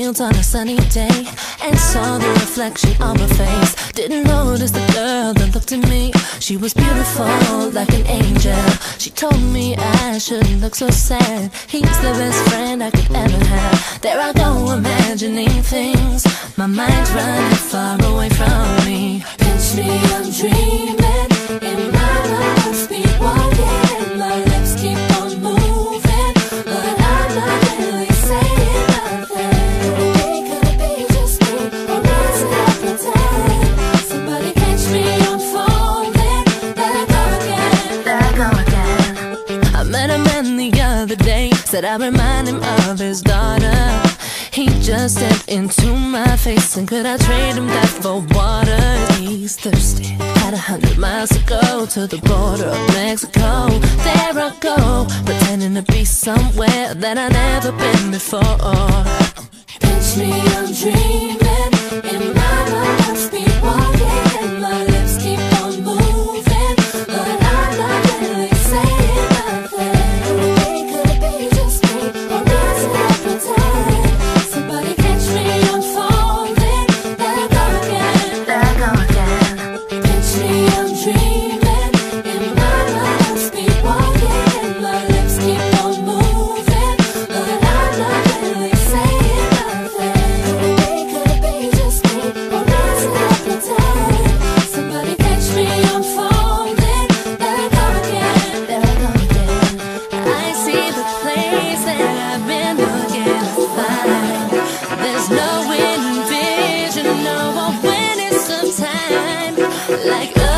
fields on a sunny day and saw the reflection of her face. Didn't notice the girl that looked at me. She was beautiful like an angel. She told me I shouldn't look so sad. He's the best friend I could ever have. There I go imagining things. My mind's running far away from me. Pinch me, I'm dreaming. In my life, speed walking. My lips keep on moving, but I'm not really saying nothing. Could it be just me, or is it I pretend? Somebody catch me, I'm falling. There I go again, there I go again. I met a man the other day, said I remind him of his daughter. He just stepped into my face, and could I trade him that for water? He's thirsty, had 100 miles to go to the border of Mexico. There I go, pretending to be somewhere that I've never been before. Pinch me, I'm dreaming. In my life, speed walking. My lips keep on moving, but I'm not really saying nothing. Could it be just me, or is it I pretend? Somebody catch me, I'm falling. There I go again, there I go again. Pinch me, I'm dreaming. In my life, speed walking. My lips keep on moving, but I'm not really saying nothing. Could it be just me, or is it I pretend? Somebody catch me, I'm falling. There I go again, there I go again. I see the place that I've been looking to find. There's no wind vision, no awareness of time. Like